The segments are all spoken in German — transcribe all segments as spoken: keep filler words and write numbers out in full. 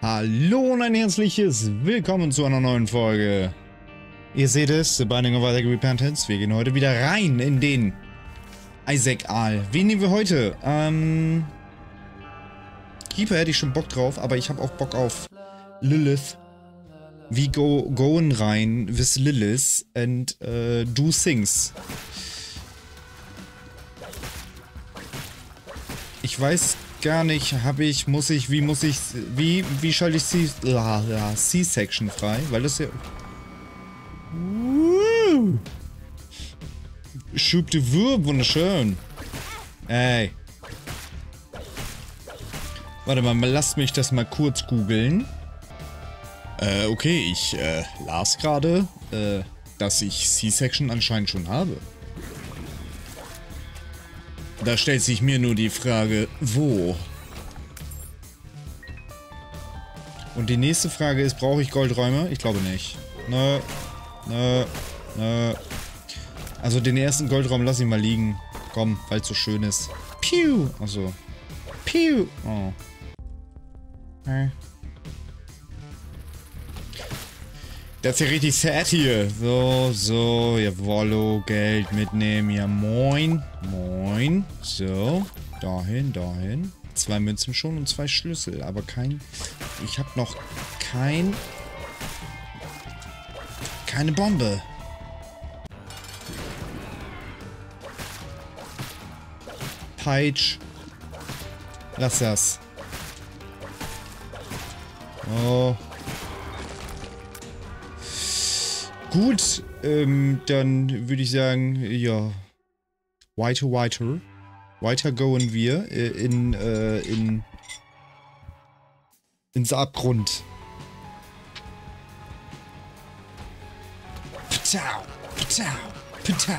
Hallo und ein herzliches Willkommen zu einer neuen Folge. Ihr seht es, The Binding of Isaac Repentance. Wir gehen heute wieder rein in den Isaac Aal. Wen nehmen wir heute? Ähm... Keeper hätte ich schon Bock drauf, aber ich habe auch Bock auf Lilith. We go going rein with Lilith and uh, do things. Ich weiß gar nicht, habe ich, muss ich, wie muss ich, wie, wie schalte ich C, ja, ja, C-Section frei? Weil das ja... Uh, Schub de Wurm, wunderschön. Ey. Warte mal, lasst mich das mal kurz googeln. Äh, okay, ich äh, las gerade, äh, dass ich C-Section anscheinend schon habe. Da stellt sich mir nur die Frage, wo? Und die nächste Frage ist, brauche ich Goldräume? Ich glaube nicht. Nö, nö, nö. Also den ersten Goldraum lasse ich mal liegen. Komm, weil es so schön ist. Piu! Achso. Piu! Oh. Hey. Das ist ja richtig sad hier. So, so, jawollo, Geld mitnehmen. Ja, moin. Moin. So, dahin, dahin. Zwei Münzen schon und zwei Schlüssel, aber kein... Ich habe noch kein... Keine Bombe. Peitsch. Lass das. Oh. Gut, ähm, dann würde ich sagen, ja, weiter, weiter, weiter gehen wir äh, in, äh, in, ins Abgrund. Patau, patau, patau.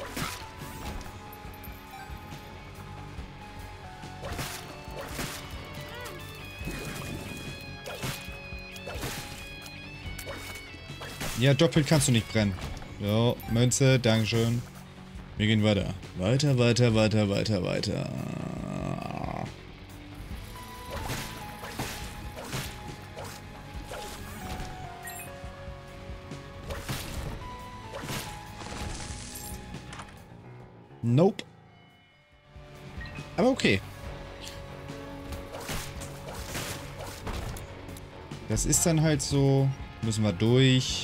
Ja, doppelt kannst du nicht brennen. So, Münze, Dankeschön. Wir gehen weiter. Weiter, weiter, weiter, weiter, weiter. Nope. Aber okay. Das ist dann halt so. Müssen wir durch.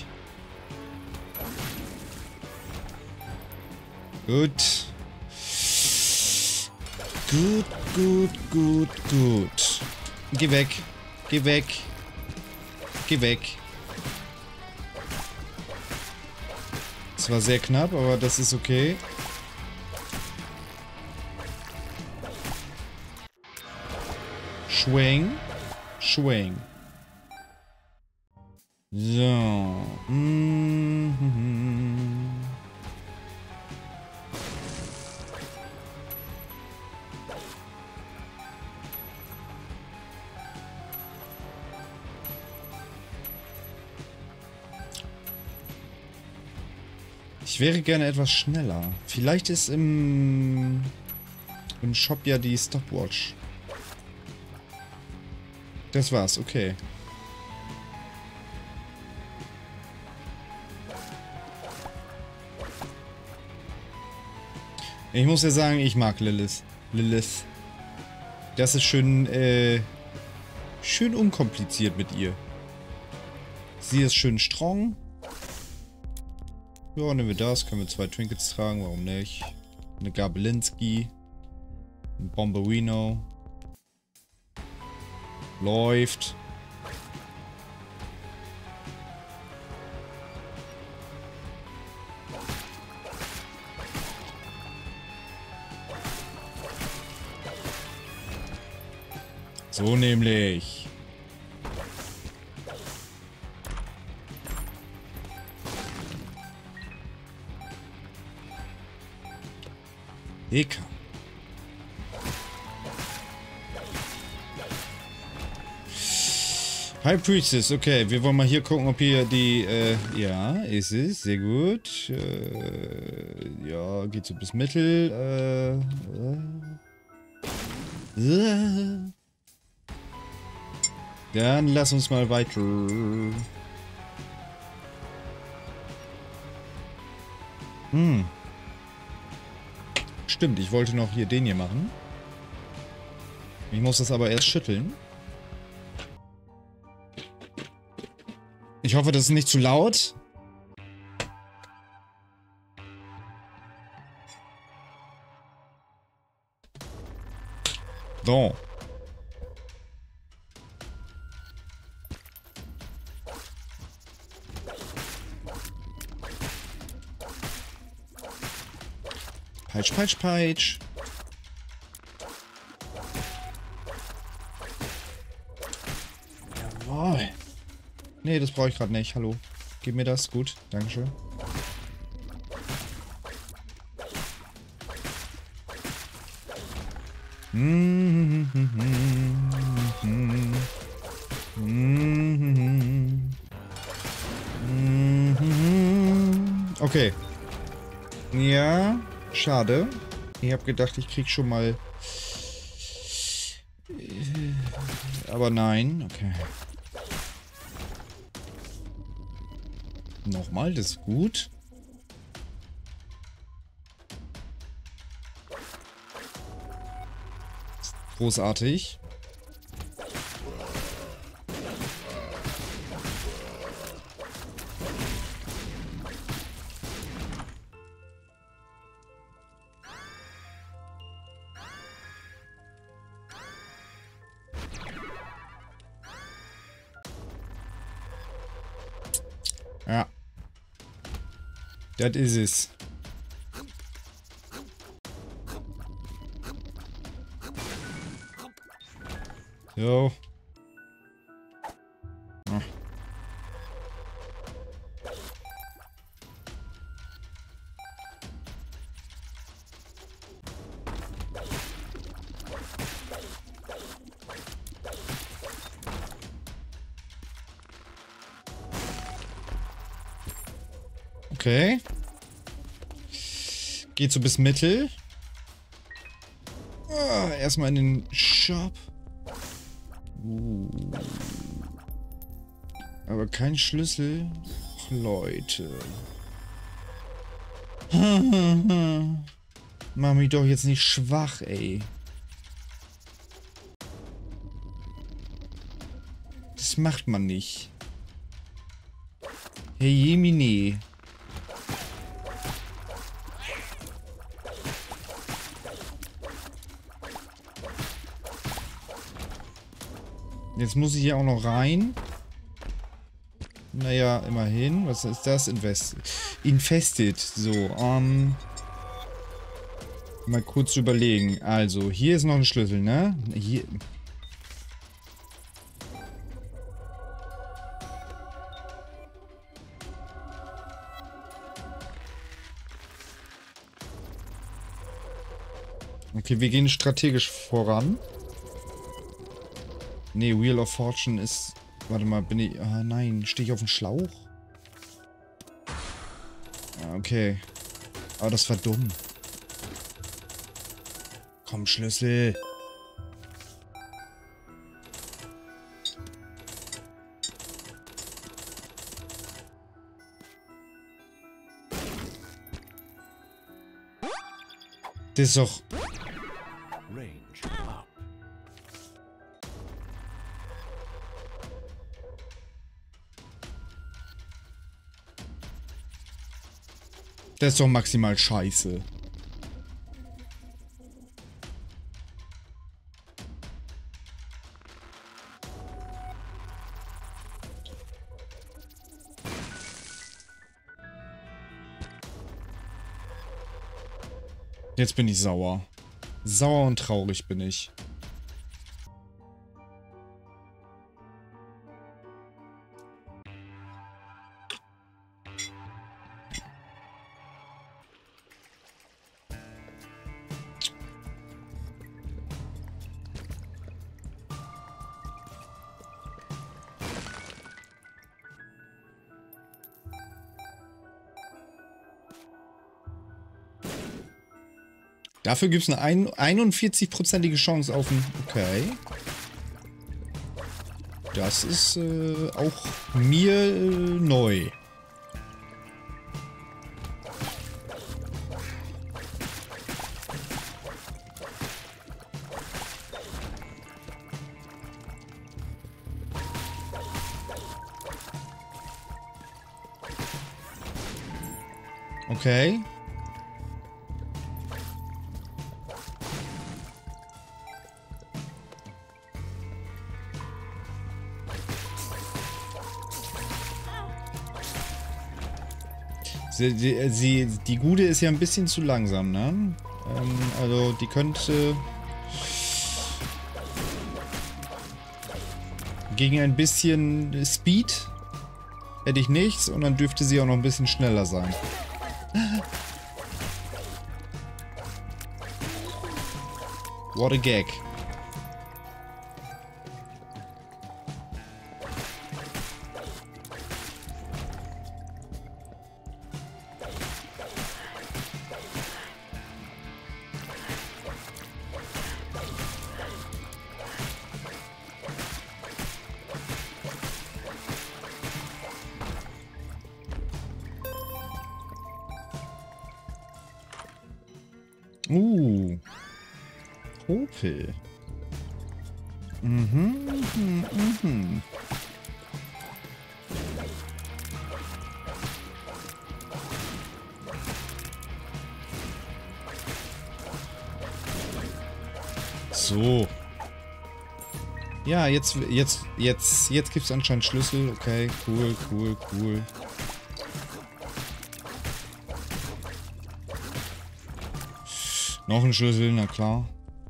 Gut. Gut, gut, gut, gut. Geh weg. Geh weg. Geh weg. Es war sehr knapp, aber das ist okay. Schwing. Schwing. So. Mm-hmm. Ich wäre gerne etwas schneller. Vielleicht ist im, im Shop ja die Stopwatch. Das war's, okay. Ich muss ja sagen, ich mag Lilith. Lilith. Das ist schön, äh, schön unkompliziert mit ihr. Sie ist schön strong. Ja, nehmen wir das. Können wir zwei Trinkets tragen, warum nicht? Eine Gabelinski. Ein Bomberino. Läuft. So nämlich. Eka. High Priestess, okay, wir wollen mal hier gucken, ob hier die, äh, ja, ist es, sehr gut. Äh, ja, geht so bis Mittel, äh, äh. äh. Dann lass uns mal weiter. Hm. Stimmt, ich wollte noch hier den hier machen. Ich muss das aber erst schütteln. Ich hoffe, das ist nicht zu laut. So. Peitsch, peitsch, peitsch. Jawohl. Nee, das brauche ich gerade nicht. Hallo. Gib mir das. Gut. Dankeschön. Okay. Ja, schade. Ich habe gedacht, ich krieg schon mal... Aber nein. Okay. Nochmal, das ist gut. Großartig. Ja. Das ist es. So. Ah. Okay. Geht so bis Mittel. Ah, erstmal in den Shop. Uh. Aber kein Schlüssel. Och, Leute. Mach mich doch jetzt nicht schwach, ey. Das macht man nicht. Herr Jemine. Jetzt muss ich hier auch noch rein. Naja, immerhin. Was ist das? Invest Infested. So, ähm... mal kurz überlegen. Also, hier ist noch ein Schlüssel, ne? Hier... Okay, wir gehen strategisch voran. Nee, Wheel of Fortune ist... Warte mal, bin ich... Ah, nein. Stehe ich auf dem Schlauch? Ja, okay. Aber das war dumm. Komm, Schlüssel. Das ist doch... Das ist doch maximal scheiße. Jetzt bin ich sauer. Sauer und traurig bin ich. Dafür gibt es eine einundvierzig-prozentige Chance auf ein... Okay. Das ist äh, auch mir äh, neu. Okay. Sie, die, sie, die Gude ist ja ein bisschen zu langsam, ne? Ähm, also die könnte gegen ein bisschen Speed hätte ich nichts und dann dürfte sie auch noch ein bisschen schneller sein. What a gag. Uh. Popel. Mhm, mhm, mhm. So. Ja, jetzt, jetzt, jetzt, jetzt gibt's anscheinend Schlüssel. Okay, cool, cool, cool. Noch ein Schlüssel, na klar.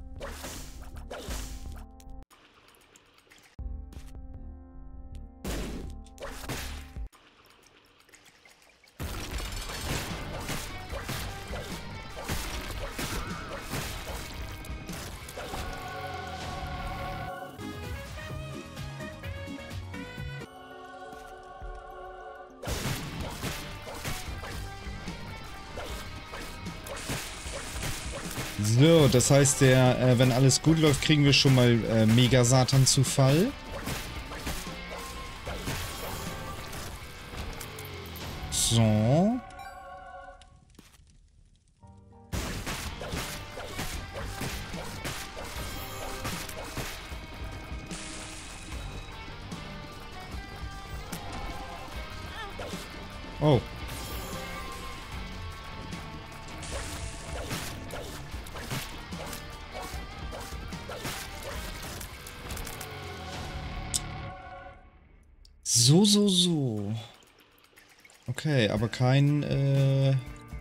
So, das heißt, der, äh, wenn alles gut läuft, kriegen wir schon mal äh, Mega-Satan zu Fall. So. Oh. So, so, so. Okay, aber kein, äh...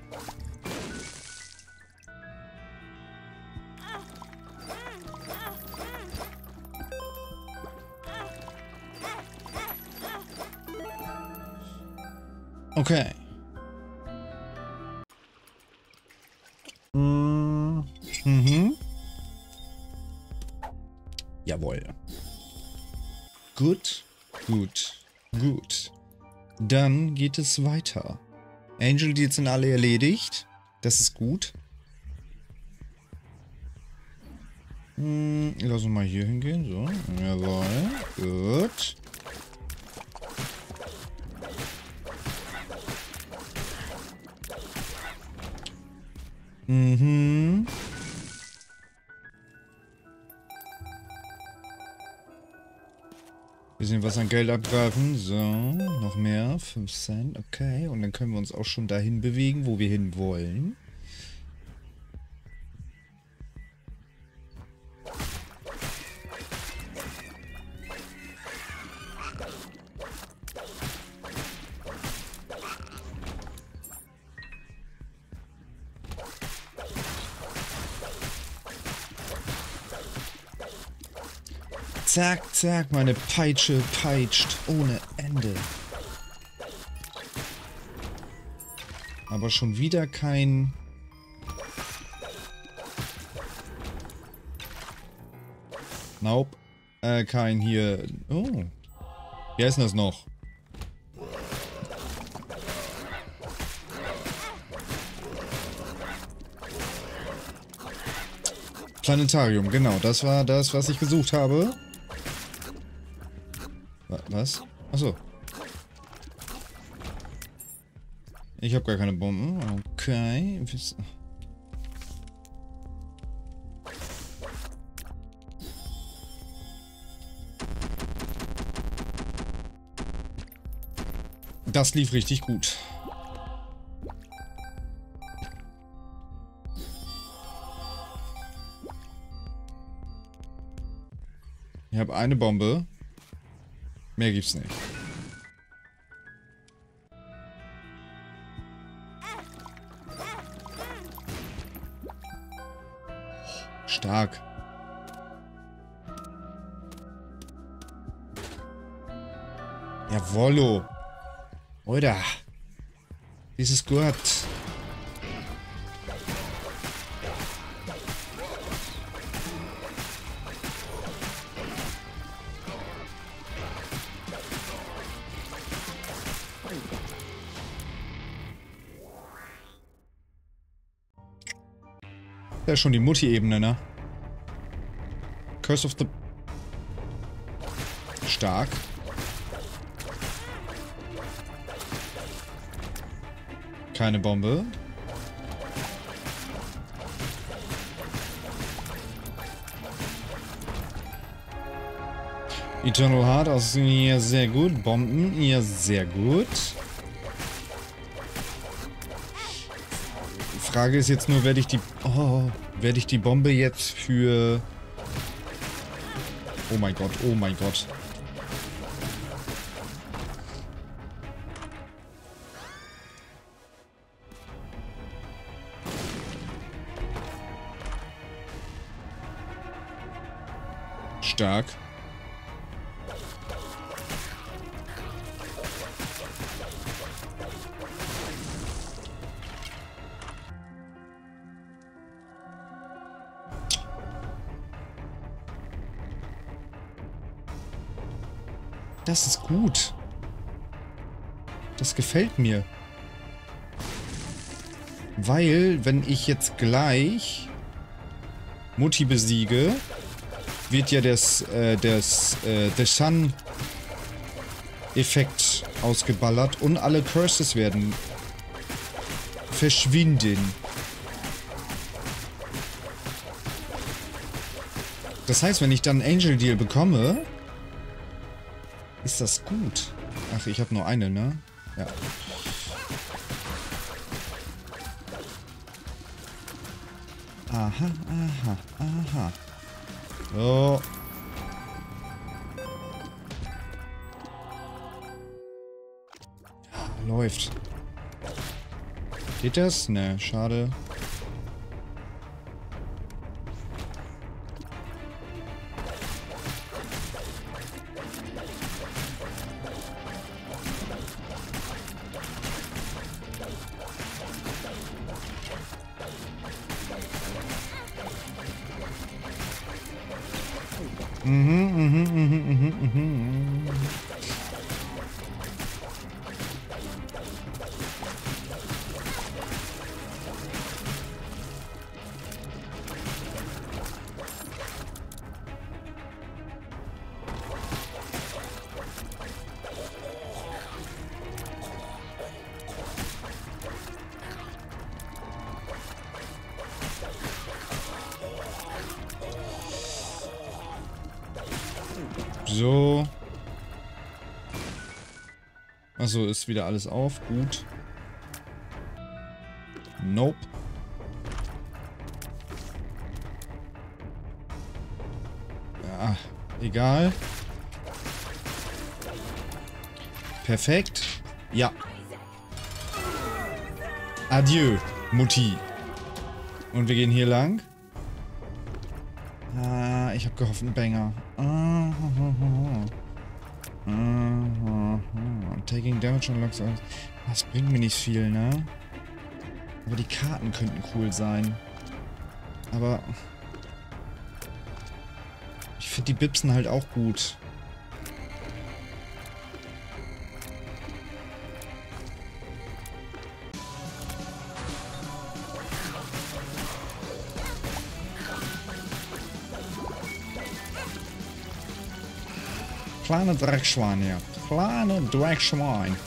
Okay. Mhm. Mhm. Jawohl. Gut, gut, gut. Dann geht es weiter. Angel, die sind alle erledigt. Das ist gut. Hm, lass uns mal hier hingehen. So, jawohl. Gut. Mhm. Bisschen was an Geld abgreifen. So, noch mehr. fünf Cent, okay. Und dann können wir uns auch schon dahin bewegen, wo wir hin wollen. Zack, zack, meine Peitsche peitscht ohne Ende. Aber schon wieder kein... Nope. Äh, kein hier... Oh. Wie heißt denn das noch? Planetarium, genau. Das war das, was ich gesucht habe. Was? Achso. Ich habe gar keine Bomben. Okay. Das lief richtig gut. Ich habe eine Bombe. Mehr gibt's nicht. Stark. Jawollo. Oder. Dieses gut. Das ist schon die Mutti-Ebene, ne? Curse of the... Stark. Keine Bombe. Eternal Heart, also ja, sehr gut. Bomben, ja, sehr gut. Frage ist jetzt nur, werde ich die... Oh, werde ich die Bombe jetzt für... Oh mein Gott, oh mein Gott. Stark. Das ist gut. Das gefällt mir. Weil, wenn ich jetzt gleich Mutti besiege, wird ja das, äh, das, äh, der Sun-Effekt ausgeballert und alle Curses werden verschwinden. Das heißt, wenn ich dann Angel Deal bekomme, ist das gut. Ach, ich habe nur eine, ne? Ja. Aha, aha, aha. So. Ja, läuft. Geht das? Ne, schade. Mhm, mhm, mhm, mhm, mhm. So. Achso, ist wieder alles auf. Gut. Nope. Ja, egal. Perfekt. Ja. Adieu, Mutti. Und wir gehen hier lang. Ah, ich habe gehofft, ein Banger. Ah, taking damage unlocks. Das bringt mir nicht viel, ne? Aber die Karten könnten cool sein. Aber ich finde die Bipsen halt auch gut. Kleine Dreckschwein hier. Kleine Dreckschwein.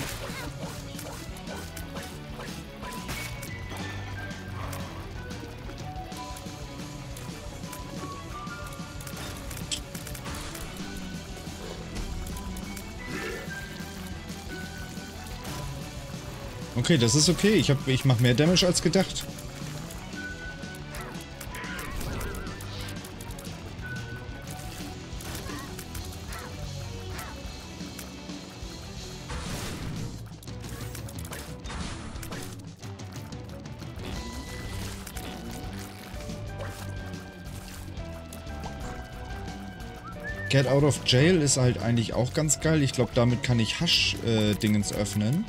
Okay, das ist okay. Ich, hab, ich mache mehr Damage als gedacht. Get out of jail ist halt eigentlich auch ganz geil. Ich glaube, damit kann ich Hasch-Dingens äh, öffnen.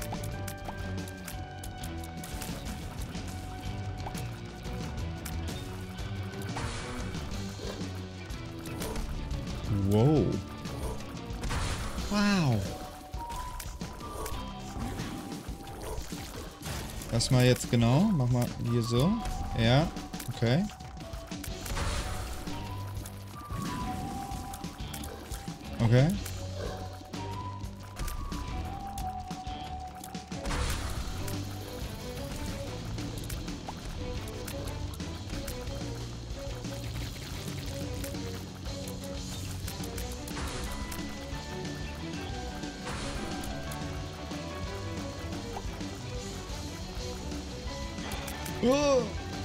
Wow. Wow. Lass mal jetzt genau. Mach mal hier so. Ja. Okay. Okay. Oh.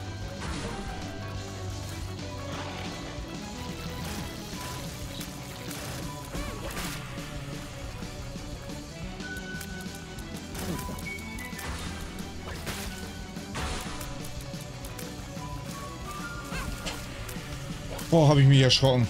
Boah, habe ich mich erschrocken.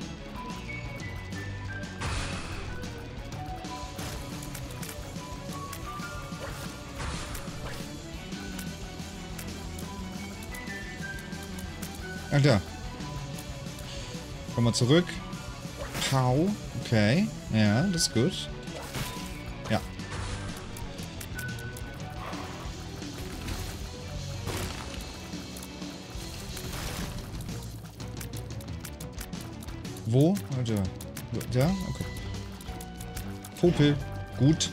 Alter. Komm mal zurück. Pau. Okay. Ja, das ist gut. Ja. Wo? Alter. Ja? Okay. Popel. Gut.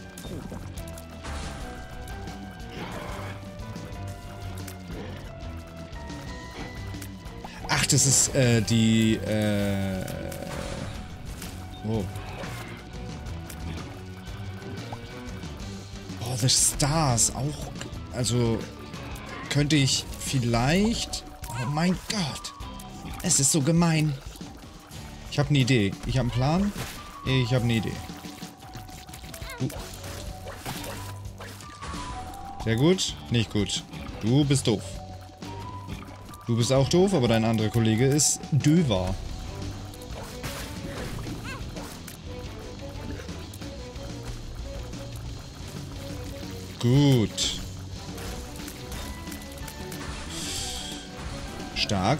Ach, das ist, äh, die, äh... Oh. Oh, The Stars. Auch, also, könnte ich vielleicht... Oh mein Gott. Es ist so gemein. Ich habe eine Idee. Ich habe einen Plan. Ich habe eine Idee. Uh. Sehr gut. Nicht gut. Du bist doof. Du bist auch doof, aber dein anderer Kollege ist döver. Gut. Stark.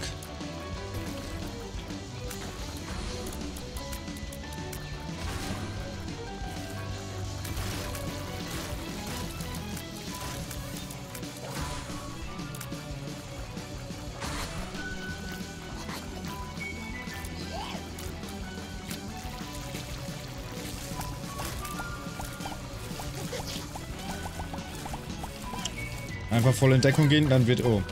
Einfach voll in Deckung gehen, dann wird... Oh.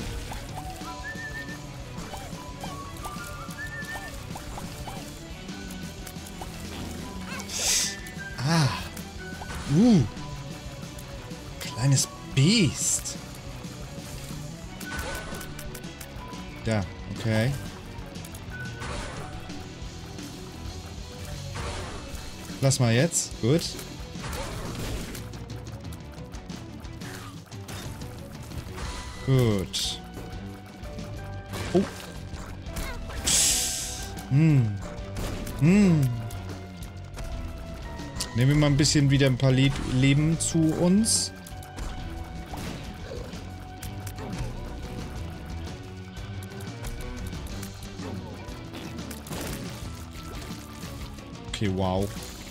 Ah. Uh. Kleines Biest. Da, okay. Lass mal jetzt. Gut. Gut. Oh. Hm. Hm. Nehmen wir mal ein bisschen wieder ein paar Le Leben zu uns. Okay, wow.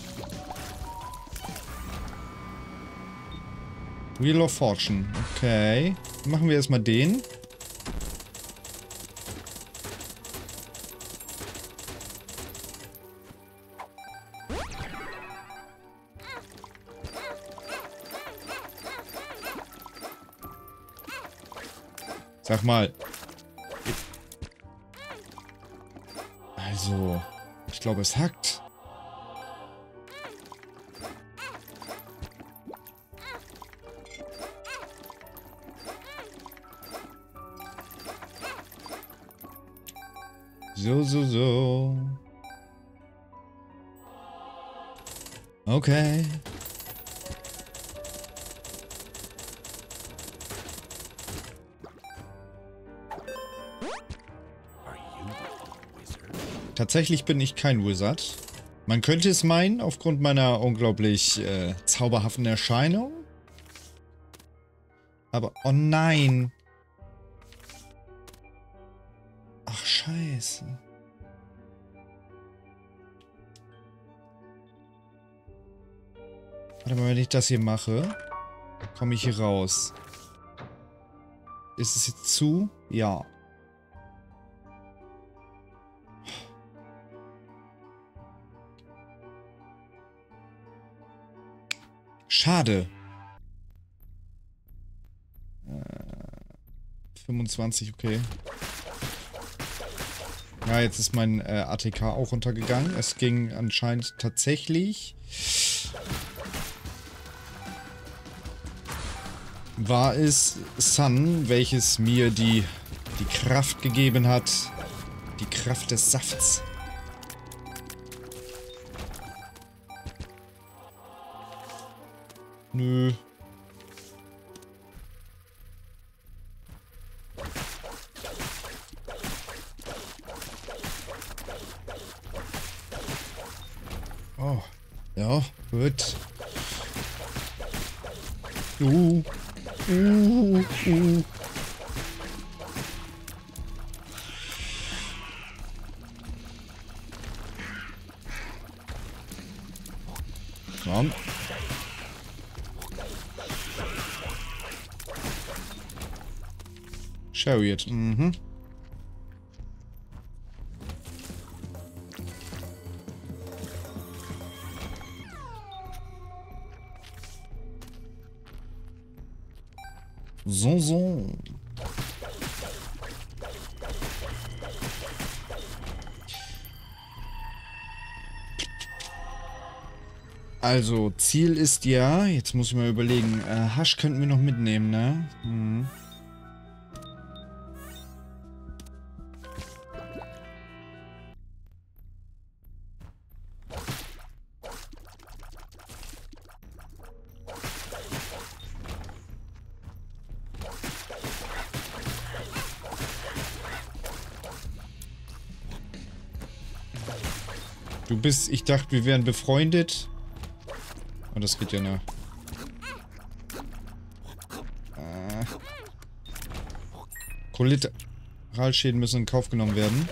Wheel of Fortune. Okay. Machen wir erstmal den. Sag mal. Also, ich glaube, es hackt. So, so, so. Okay. Tatsächlich bin ich kein Wizard. Man könnte es meinen, aufgrund meiner unglaublich äh, zauberhaften Erscheinung. Aber, oh nein. Ach, scheiße. Warte mal, wenn ich das hier mache, komme ich hier raus. Ist es jetzt zu? Ja. Schade. Äh, fünfundzwanzig, okay. Ja, jetzt ist mein äh, A T K auch runtergegangen. Es ging anscheinend tatsächlich... War es Sun, welches mir die, die Kraft gegeben hat. Die Kraft des Safts. Nö. Oh. Ja, gut. Uh. Uh, uh. Komm. Chariot, mhm. So, so. Also, Ziel ist ja, jetzt muss ich mal überlegen, äh, Hasch könnten wir noch mitnehmen, ne? Mhm. Du bist, ich dachte, wir wären befreundet. Oh, das geht ja ne. Äh. Kollateralschäden müssen in Kauf genommen werden.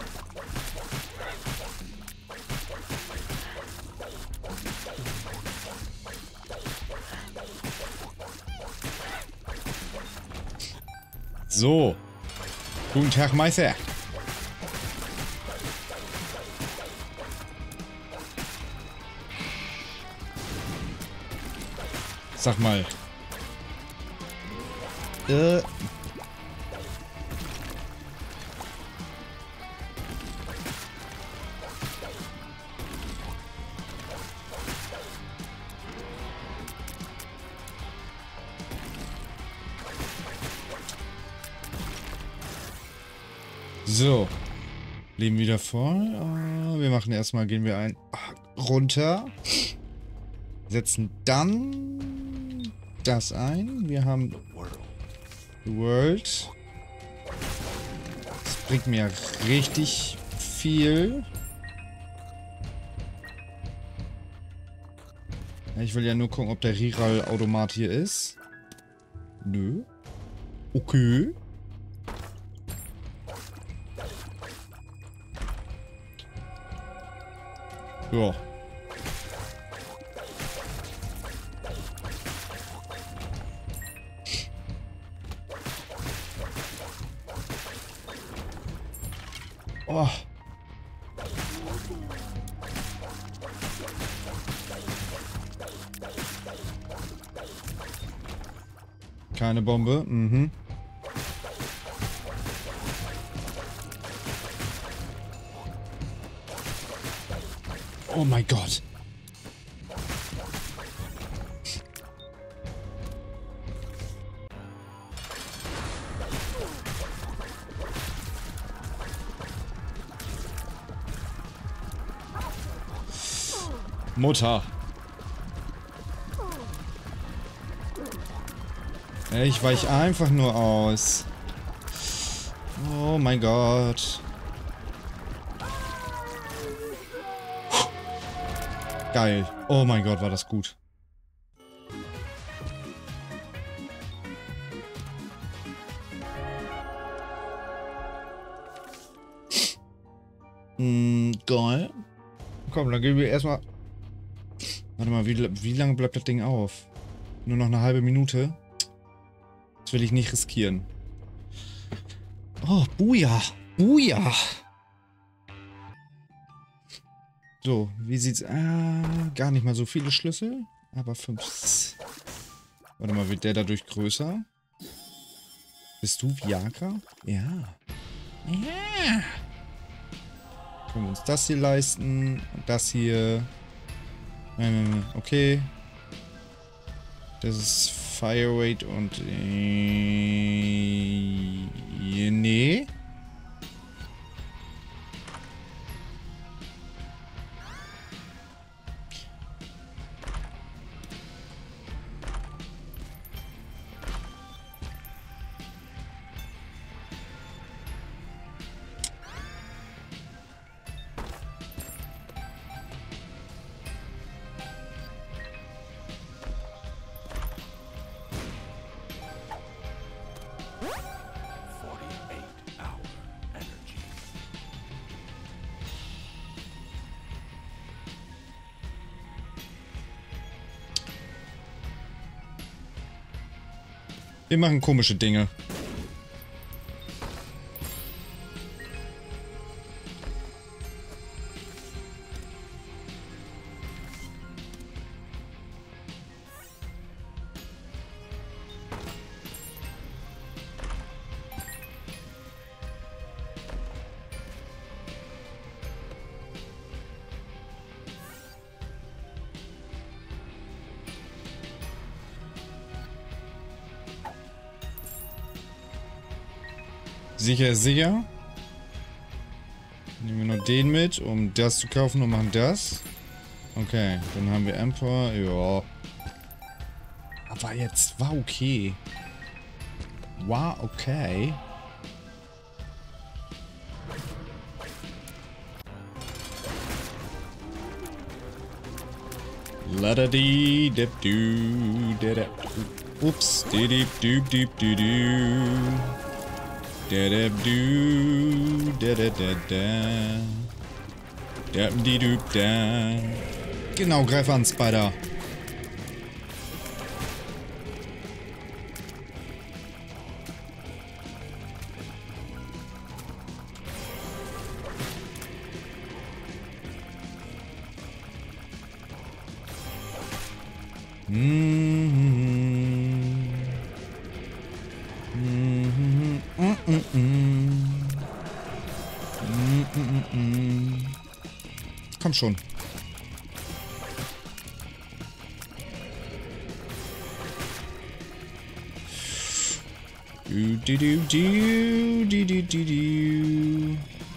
So. Guten Tag, Meister. Sag mal. Äh. So. Leben wieder voll. Wir machen erstmal, gehen wir ein runter. Setzen dann das ein. Wir haben The World. Das bringt mir richtig viel. Ich will ja nur gucken, ob der Reroll-Automat hier ist. Nö. Okay. Ja. Oh. Keine Bombe. Mhm. Oh mein Gott. Mutter. Ich weich einfach nur aus. Oh mein Gott. Geil. Oh mein Gott, war das gut. Hm, geil. Komm, dann gehen wir erstmal... Warte mal, wie, wie lange bleibt das Ding auf? Nur noch eine halbe Minute? Das will ich nicht riskieren. Oh, Buja. Buja. So, wie sieht's... Ah, gar nicht mal so viele Schlüssel. Aber fünf... Warte mal, wird der dadurch größer? Bist du Viagra? Ja. Ja. Können wir uns das hier leisten? Und das hier... Okay. Das ist Fireweight und... Äh, nee. Wir machen komische Dinge. Sicher ist sicher. Nehmen wir nur den mit, um das zu kaufen und machen das. Okay, dann haben wir Emperor. Ja. Aber jetzt war okay. War okay. Ladadi dip du dip. Ups, dip dip dip dip Da da du da da da da da di du da. Genau, greif an, Spider. Komm schon. Du, du, du, du, du, du, du, du.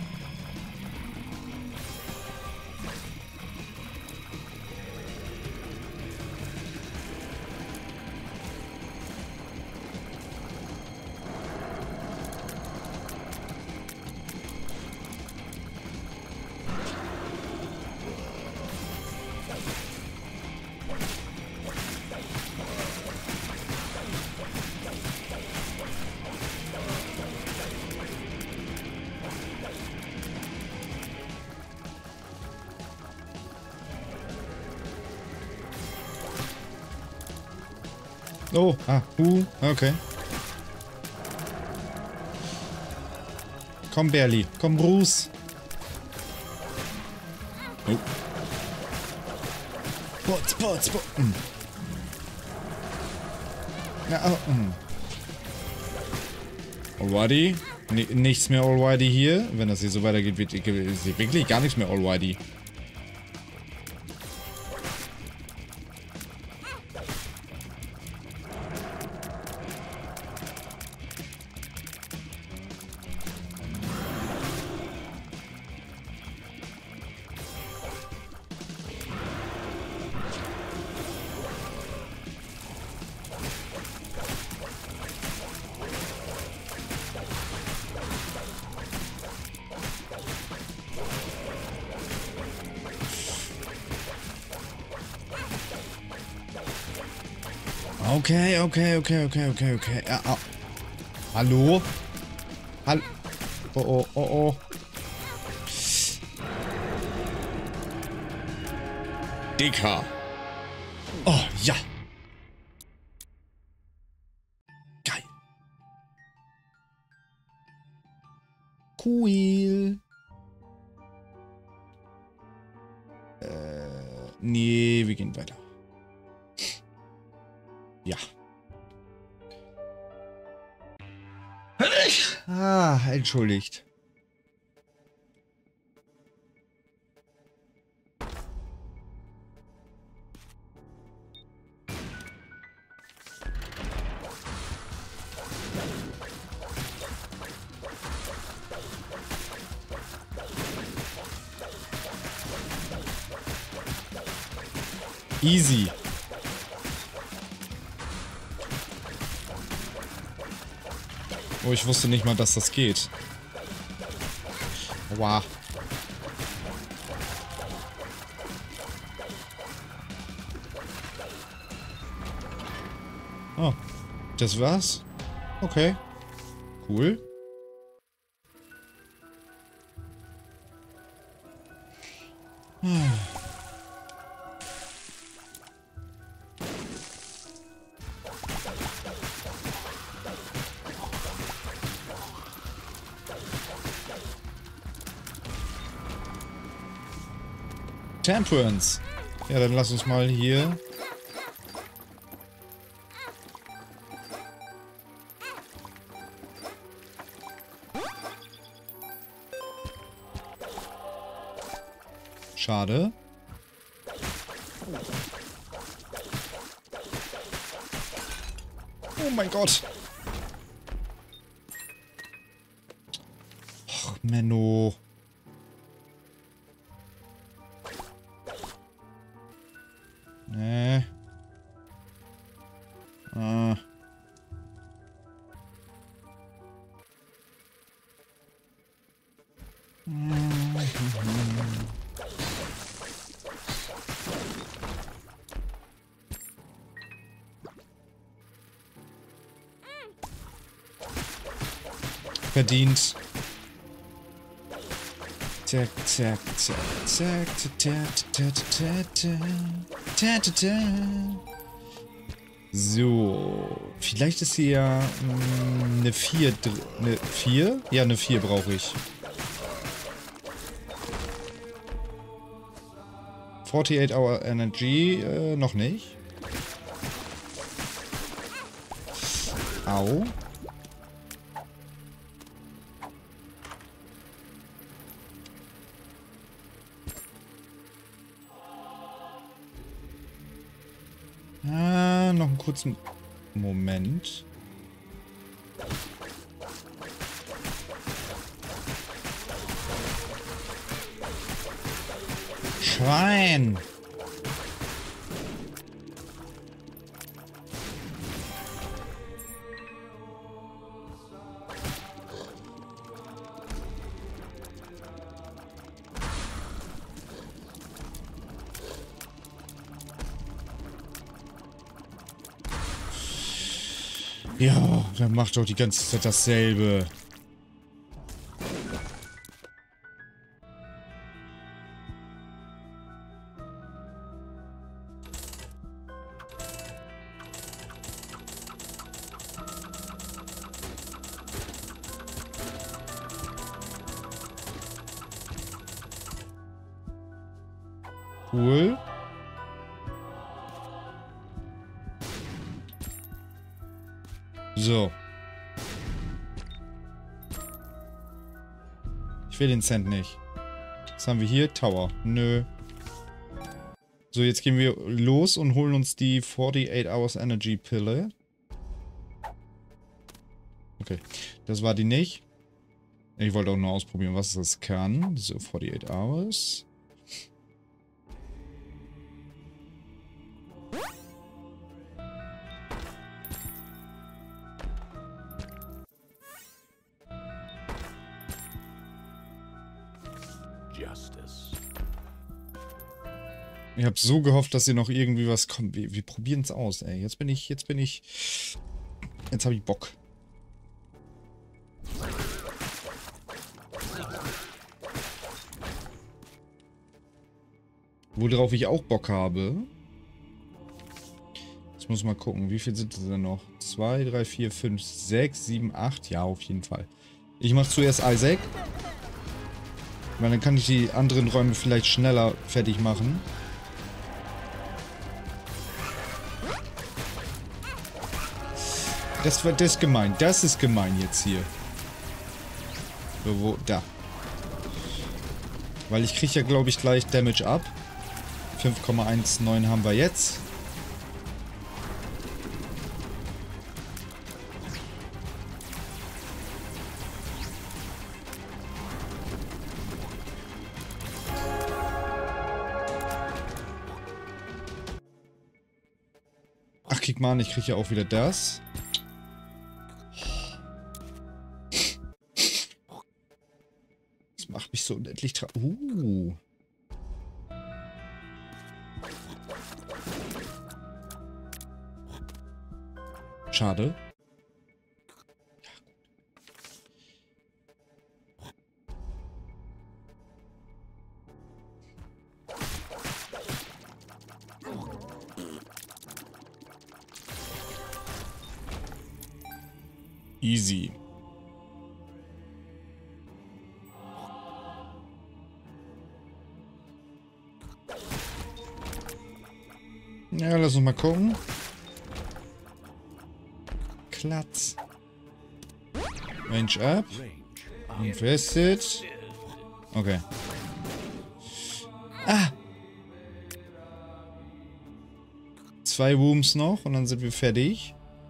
Oh, ah, uh, okay. Komm, Berli. Komm, Bruce. Oh. Potz, potz, potz. Mm. Ja, oh, mm. Alrighty. N nichts mehr Alrighty hier. Wenn das hier so weitergeht, wird, ist hier wirklich gar nichts mehr Alrighty. Okay, okay, okay, okay, okay, okay. Ja, ah. Hallo? Hallo? Oh, oh, oh, oh. Dicker. Oh, ja. Geil. Cool. Äh, nee, wir gehen weiter. Ja. Ah, entschuldigt. Easy. Oh, ich wusste nicht mal, dass das geht. Wow. Oh, das war's? Okay. Cool. Hm. Temperance. Ja, dann lass uns mal hier. Schade. Oh mein Gott. Ach, Menno. Nee. Ah. Verdient. Zack, zack, zack, zack, zack, zack, zack, zack, zack, zack. So. Vielleicht ist hier ja mh, eine vier drin. Eine vier? Ja, eine vier brauche ich. forty-eight Hour Energy, äh, noch nicht. Au. Ah, noch einen kurzen Moment. Schwein! Ja, dann macht doch die ganze Zeit dasselbe. Cool. So. Ich will den Cent nicht. Was haben wir hier? Tower. Nö. So, jetzt gehen wir los und holen uns die forty-eight Hours Energy Pille. Okay. Das war die nicht. Ich wollte auch nur ausprobieren, was das kann. So, forty-eight Hours. Ich habe so gehofft, dass hier noch irgendwie was kommt. Wir, wir probieren es aus, ey. Jetzt bin ich, jetzt bin ich... Jetzt habe ich Bock. Worauf ich auch Bock habe... Ich muss mal gucken, wie viel sind es denn noch? zwei, drei, vier, fünf, sechs, sieben, acht. Ja, auf jeden Fall. Ich mache zuerst Isaac. Weil dann kann ich die anderen Räume vielleicht schneller fertig machen. Das war das ist gemein. Das ist gemein jetzt hier. So, wo? Da. Weil ich kriege ja, glaube ich, gleich Damage ab. fünf Komma neunzehn haben wir jetzt. Ach, guck mal an, ich kriege ja auch wieder das. Das macht mich so unendlich tra... Uh. Schade. Easy. Ja, lass uns mal gucken. Klatz. Range up. Invested. Okay. Ah! Zwei Wombs noch und dann sind wir fertig.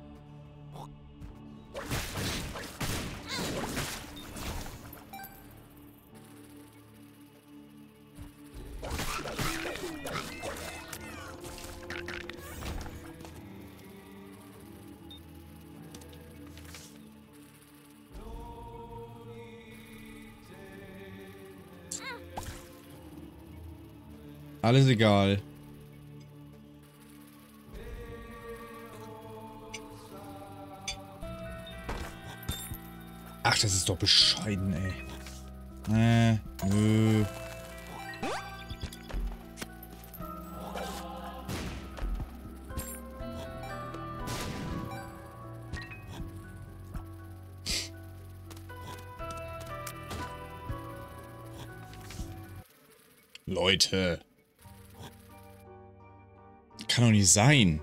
Alles egal. Ach, das ist doch bescheiden, ey. Äh, nö. Leute. Kann doch nicht sein.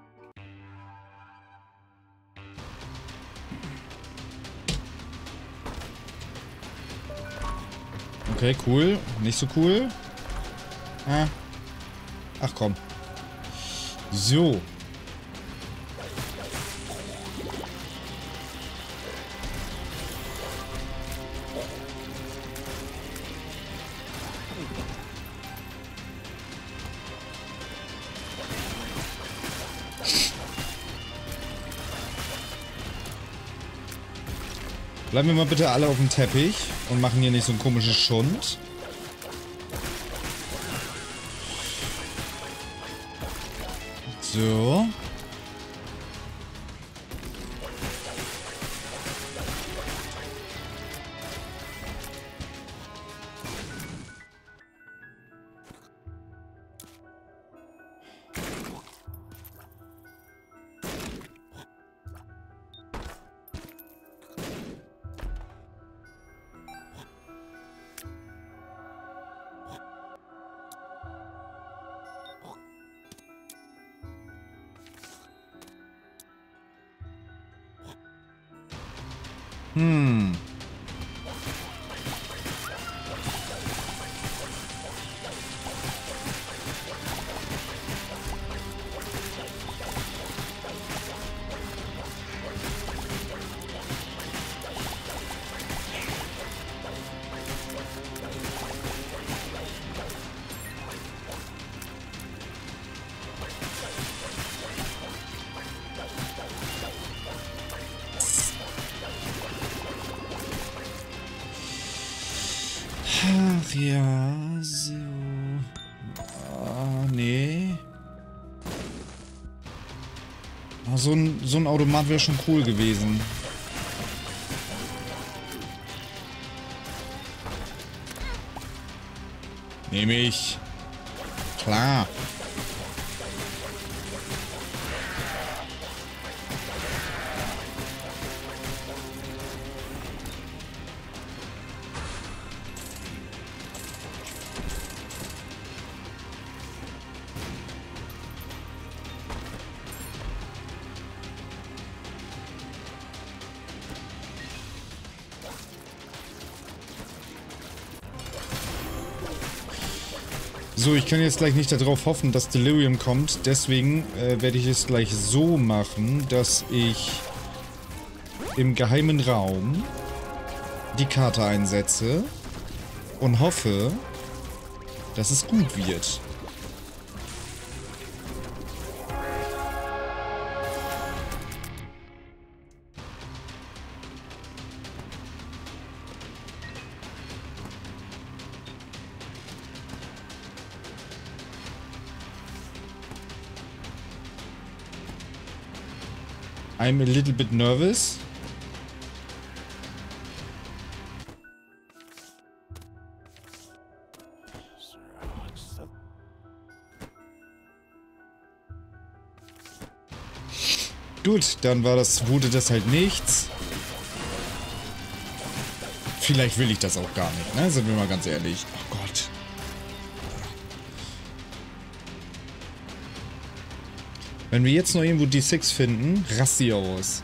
Okay, cool. Nicht so cool. Ah. Ach komm. So. Bleiben wir mal bitte alle auf dem Teppich und machen hier nicht so ein komisches Schund. So. Hm. Ach ja, so. Ah, Oh, so ein, so ein Automat wäre schon cool gewesen. Nehme ich. Klar. So, ich kann jetzt gleich nicht darauf hoffen, dass Delirium kommt. Deswegen äh, werde ich es gleich so machen, dass ich im geheimen Raum die Karte einsetze und hoffe, dass es gut wird. I'm a little bit nervous. Gut, dann war das, wurde das halt nichts. Vielleicht will ich das auch gar nicht, ne? Sind wir mal ganz ehrlich. Oh Gott. Wenn wir jetzt noch irgendwo D sechs finden, rast sie aus.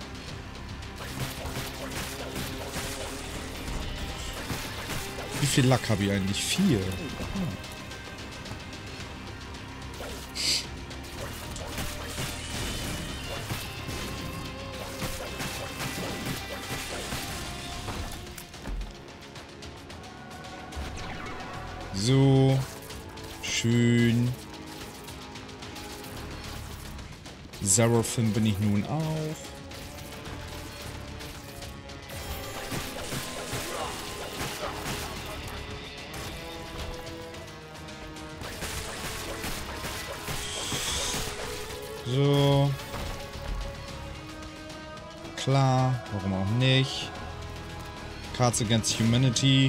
Wie viel Lack habe ich eigentlich? Vier. Hm. So. Schön. Seraphim bin ich nun auch. So. Klar, warum auch nicht. Cards Against Humanity.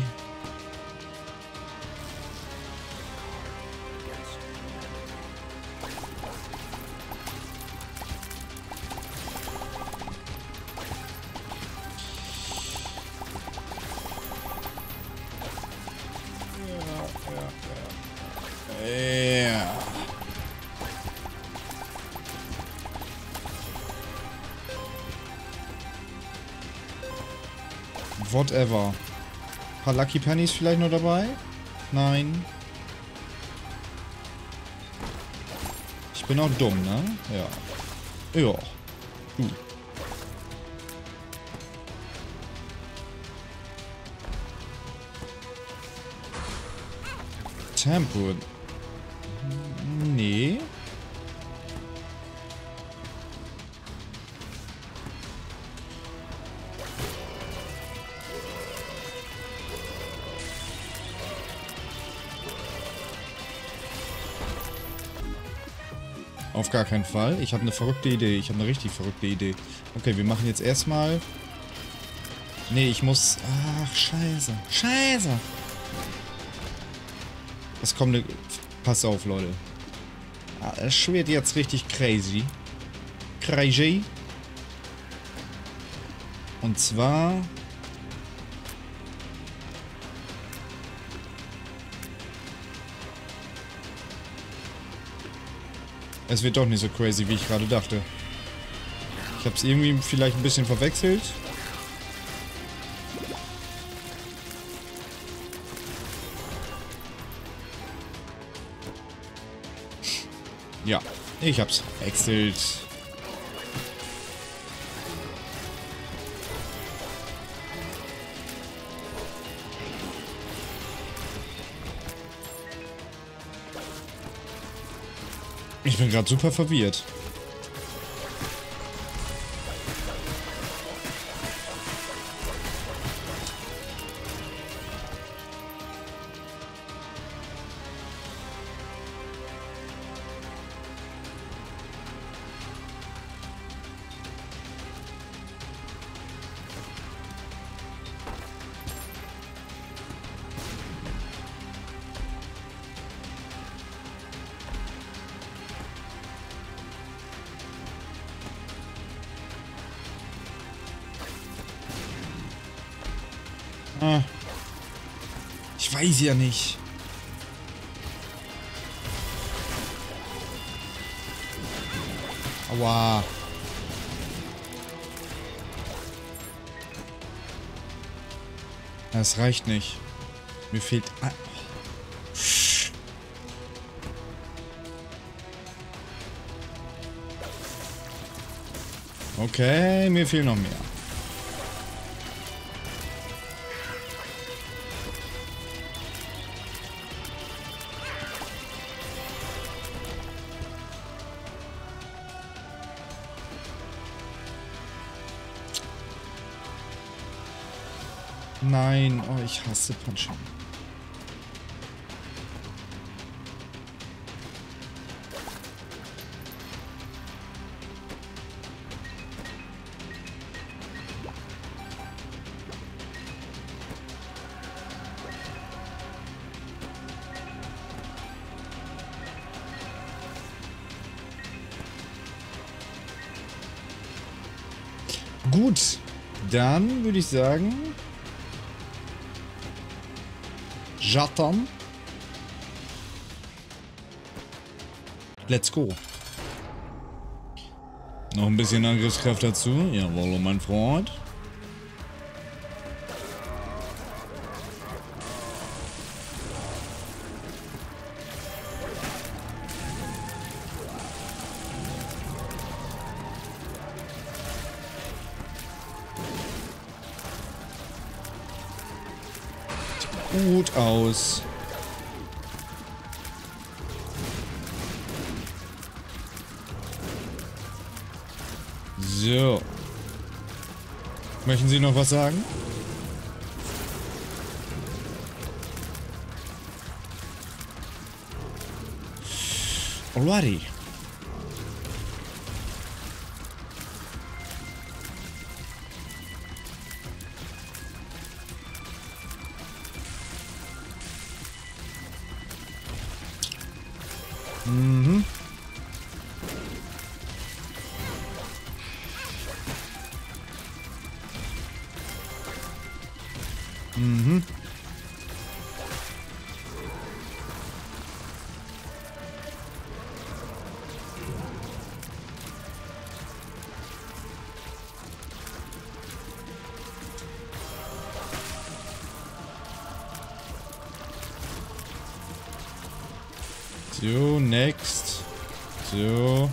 Whatever. Ein paar Lucky Pennies vielleicht noch dabei? Nein. Ich bin auch dumm, ne? Ja. Ja. Uh. Tempo. Nee. Auf gar keinen Fall. Ich habe eine verrückte Idee. Ich habe eine richtig verrückte Idee. Okay, wir machen jetzt erstmal... Nee, ich muss... Ach, scheiße. Scheiße. Es kommt eine... Pass auf, Leute. Es wird jetzt richtig crazy. Crazy. Und zwar... Es wird doch nicht so crazy, wie ich gerade dachte. Ich habe es irgendwie vielleicht ein bisschen verwechselt. Ja, ich hab's verwechselt. Ich bin gerade super verwirrt. Ah. Ich weiß ja nicht. Aua. Das reicht nicht. Mir fehlt... Ah. Okay, mir fehlen noch mehr. Nein, oh, ich hasse Punching. Gut, dann würde ich sagen... Jatan. Let's go. Noch ein bisschen Angriffskraft dazu. Jawohl, mein Freund. Gut aus. So. Möchten Sie noch was sagen? Alrighty. Mhm. Mhm. So, next. So.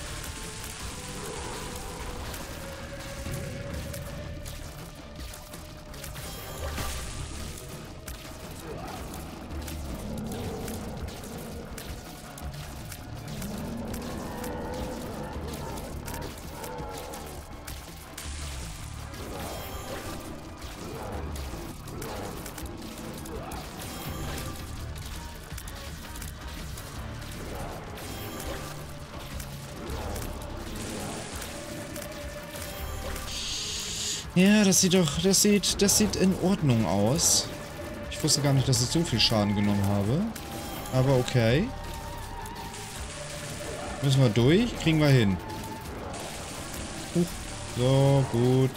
Ja, das sieht doch, das sieht, das sieht in Ordnung aus. Ich wusste gar nicht, dass ich so viel Schaden genommen habe. Aber okay. Müssen wir durch? Kriegen wir hin. Huch. So, gut.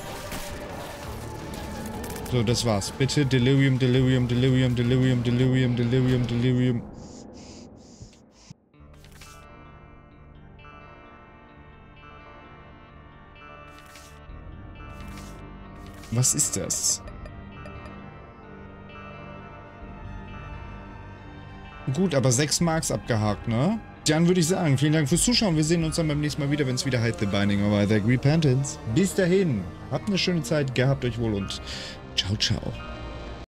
So, das war's. Bitte Delirium, Delirium, Delirium, Delirium, Delirium, Delirium, Delirium. Was ist das? Gut, aber sechs Marks abgehakt, ne? Dann würde ich sagen, vielen Dank fürs Zuschauen. Wir sehen uns dann beim nächsten Mal wieder, wenn es wieder heißt The Binding of Isaac Repentance. Bis dahin, habt eine schöne Zeit, gehabt euch wohl und ciao, ciao.